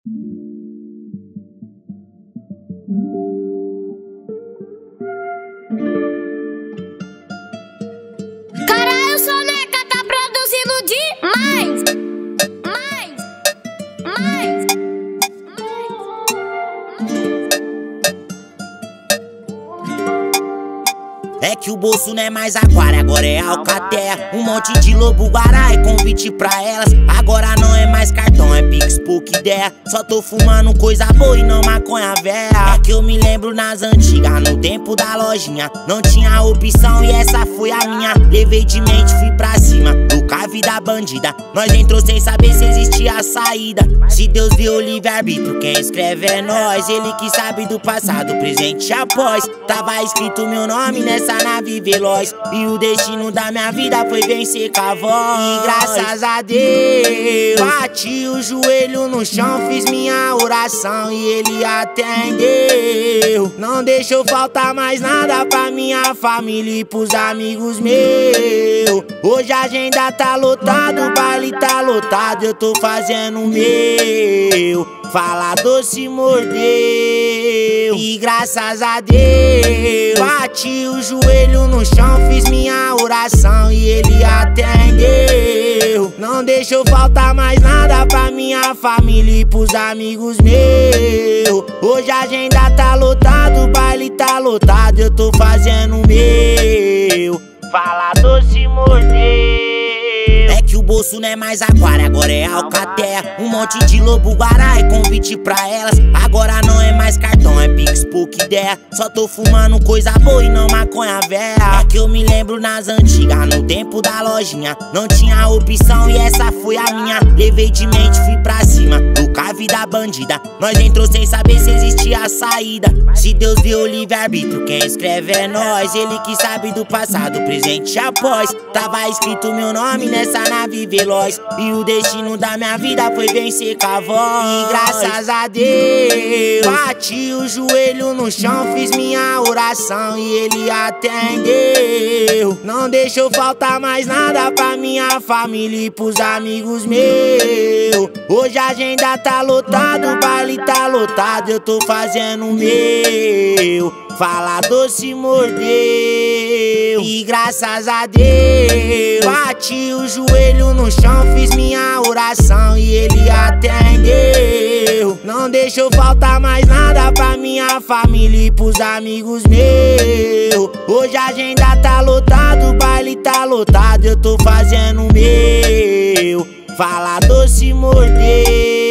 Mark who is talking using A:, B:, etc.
A: Caralho, Soneca tá produzindo demais.
B: É que o bolso não é mais aquário, agora é alcatéia. Um monte de lobo guará e convite pra elas. Agora não é mais cartão, é pix, pouca ideia. Só tô fumando coisa boa e não maconha véia. É que eu me lembro nas antigas, no tempo da lojinha. Não tinha opção e essa foi a minha. Levei de mente, fui pra cima, nunca vida bandida. Nós entrou sem saber se existia a saída. Se Deus deu o livre-arbítrio, quem escreve é nós. Ele que sabe do passado, presente após. Tava escrito meu nome nessa nave veloz, e o destino da minha vida foi vencer com a voz. E graças a Deus, bati o joelho no chão, fiz minha oração e ele atendeu. Não deixou faltar mais nada pra minha família e pros amigos meus. Hoje a agenda tá lotada, o baile tá lotado, eu tô fazendo o meu. Falador se mordeu. E graças a Deus, bati o joelho no chão, fiz minha oração e ele atendeu. Não deixou faltar mais nada pra minha família e pros amigos meus. Hoje a agenda tá lotada, o baile tá lotado, eu tô fazendo o meu. Falador se mordeu. É que o bolso não é mais aquário, agora é alcatéia. Um monte de lobo guará e convite pra elas. Agora não é mais cartão, é pix, pouca ideia. Só tô fumando coisa boa e não maconha véia. É que eu me lembro nas antigas, no tempo da lojinha. Não tinha opção e essa foi a minha. Levei de mente, fui pra cima, nunca vida bandida. Nós entrou sem saber se existia a saída. Se Deus deu o livre-arbítrio, quem escreve é nós. Ele que sabe do passado, presente após. Tava escrito meu nome nessa nave veloz, e o destino da minha vida foi vencer com a voz. E graças a Deus, bati o joelho no chão, fiz minha oração e ele atendeu. Não deixou faltar mais nada pra minha família e pros amigos meus. Hoje a agenda tá lotada, o baile tá lotado, eu tô fazendo o meu. Falador se mordeu. E graças a Deus, bati o joelho no chão, fiz minha oração e ele atendeu. Não deixou faltar mais nada pra minha família e pros amigos meus. Hoje a agenda tá lotada, o baile tá lotado, eu tô fazendo o meu. Falador se mordeu.